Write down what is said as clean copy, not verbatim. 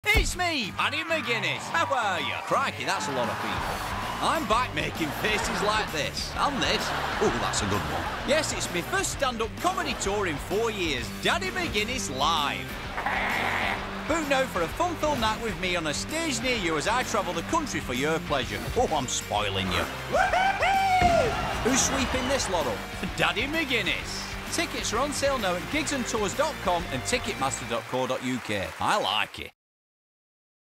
It's me, Paddy McGuiness. How are you? Crikey, that's a lot of people. I'm back making faces like this, and this. Oh, that's a good one. Yes, it's my first stand-up comedy tour in 4 years. Paddy McGuiness Live. Book now for a fun-filled night with me on a stage near you as I travel the country for your pleasure. Oh, I'm spoiling you. Who's sweeping this lot up? Paddy McGuiness. Tickets are on sale now at gigsandtours.com and ticketmaster.co.uk. I like it.